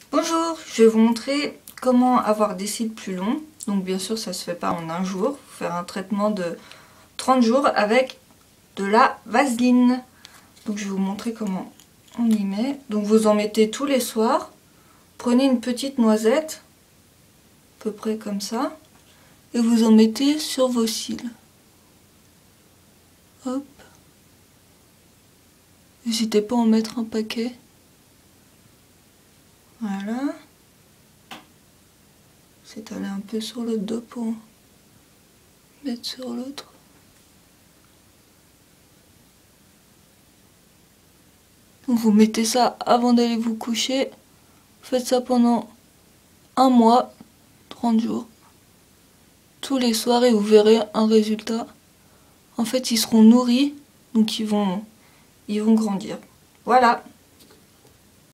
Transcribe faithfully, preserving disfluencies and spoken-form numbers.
Bonjour, je vais vous montrer comment avoir des cils plus longs. Donc bien sûr ça se fait pas en un jour, faut faire un traitement de trente jours avec de la vaseline. Donc je vais vous montrer comment on y met. Donc vous en mettez tous les soirs. Prenez une petite noisette, à peu près comme ça, et vous en mettez sur vos cils. Hop. N'hésitez pas à en mettre un paquet. Voilà. C'est aller un peu sur l'autre dos pour mettre sur l'autre. Donc vous mettez ça avant d'aller vous coucher. Faites ça pendant un mois, trente jours. Tous les soirs et vous verrez un résultat. En fait, ils seront nourris, donc ils vont, ils vont grandir. Voilà.